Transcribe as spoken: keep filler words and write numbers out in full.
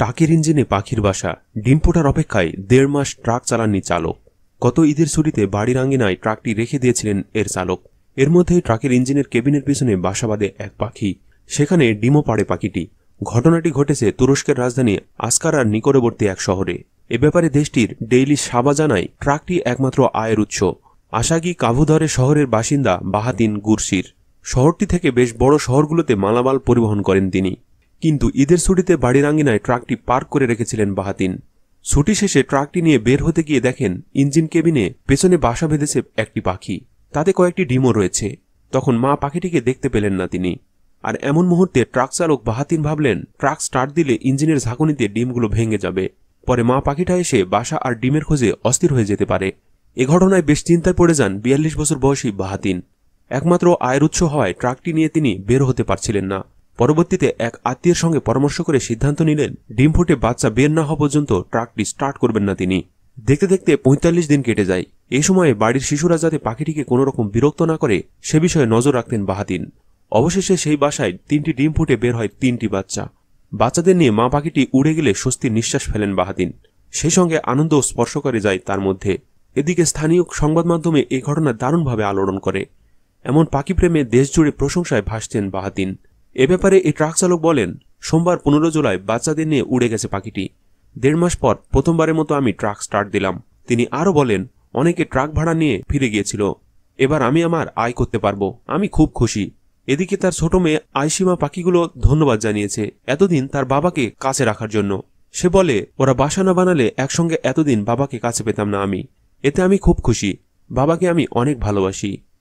ট্রাকের ইঞ্জিনে পাখির বাসা, ডিম ফোটার অপেক্ষায় দেড় মাস ট্রাক চালাননি চালক। গত ঈদের ছুটিতে বাড়ির আঙ্গিনায় ট্রাকটি রেখে দিয়েছিলেন এর চালক। এর মধ্যেই ট্রাকের ইঞ্জিনের কেবিনের পিছনে বাসা বাঁধে এক পাখি, সেখানে ডিমও পাড়ে পাখিটি। ঘটনাটি ঘটেছে তুরস্কের রাজধানী আসকারার নিকটবর্তী এক শহরে। এ ব্যাপারে দেশটির ডেইলি সাবা জানায়, ট্রাকটি একমাত্র আয়ের উৎস। আশাগি কাভুধরে শহরের বাসিন্দা বাহাতিন গুরসির। শহরটি থেকে বেশ বড় শহরগুলোতে মালামাল পরিবহন করেন তিনি, কিন্তু ঈদের ছুটিতে বাড়ির আঙ্গিনায় ট্রাকটি পার্ক করে রেখেছিলেন বাহাতিন। ছুটি শেষে ট্রাকটি নিয়ে বের হতে গিয়ে দেখেন ইঞ্জিন কেবিনে পেছনে বাসা বেঁধেছে একটি পাখি, তাতে কয়েকটি ডিমও রয়েছে। তখন মা পাখিটিকে দেখতে পেলেন না তিনি। আর এমন মুহূর্তে ট্রাক চালক বাহাতিন ভাবলেন, ট্রাক স্টার্ট দিলে ইঞ্জিনের ঝাঁকুনিতে ডিমগুলো ভেঙে যাবে, পরে মা পাখিটা এসে বাসা আর ডিমের খোঁজে অস্থির হয়ে যেতে পারে। এ ঘটনায় বেশ চিন্তায় পড়ে যান বিয়াল্লিশ বছর বয়সী বাহাতিন। একমাত্র আয়ের উৎস হওয়ায় ট্রাকটি নিয়ে তিনি বের হতে পারছিলেন না। পরবর্তীতে এক আত্মীয়ের সঙ্গে পরামর্শ করে সিদ্ধান্ত নিলেন, ডিম ফুটে বাচ্চা বের না হওয়া পর্যন্ত ট্রাকটি স্টার্ট করবেন না তিনি। দেখতে দেখতে পঁয়তাল্লিশ দিন কেটে যায়। এই সময়ে বাড়ির শিশুরা যাতে পাখিটিকে কোনো রকম বিরক্ত না করে সে বিষয়ে নজর রাখতেন বাহাতিন। অবশেষে সেই বাসায় তিনটি ডিম ফুটে বের হয় তিনটি বাচ্চা। বাচ্চাদের নিয়ে মা পাখিটি উড়ে গেলে স্বস্তির নিঃশ্বাস ফেলেন বাহাতিন। সেই সঙ্গে আনন্দ স্পর্শ করে যায় তার মধ্যে। এদিকে স্থানীয় সংবাদ মাধ্যমে এই ঘটনা দারুণভাবে আলোড়ন করে। এমন পাখি প্রেমে দেশজুড়ে প্রশংসায় ভাসছেন বাহাতিন। এ ব্যাপারে এই ট্রাক চালক বলেন, সোমবার পনেরো জুলাই বাচ্চাদের নিয়ে উড়ে গেছে পাখিটি। দেড় মাস পর প্রথমবারের মতো আমি ট্রাক স্টার্ট দিলাম। তিনি আরও বলেন, অনেকে ট্রাক ভাড়া নিয়ে ফিরে গিয়েছিল, এবার আমি আমার আয় করতে পারবো, আমি খুব খুশি। এদিকে তার ছোট মেয়ে আইসিমা পাখিগুলো ধন্যবাদ জানিয়েছে এতদিন তার বাবাকে কাছে রাখার জন্য। সে বলে, ওরা বাসা না বানালে একসঙ্গে এতদিন বাবাকে কাছে পেতাম না আমি, এতে আমি খুব খুশি, বাবাকে আমি অনেক ভালোবাসি।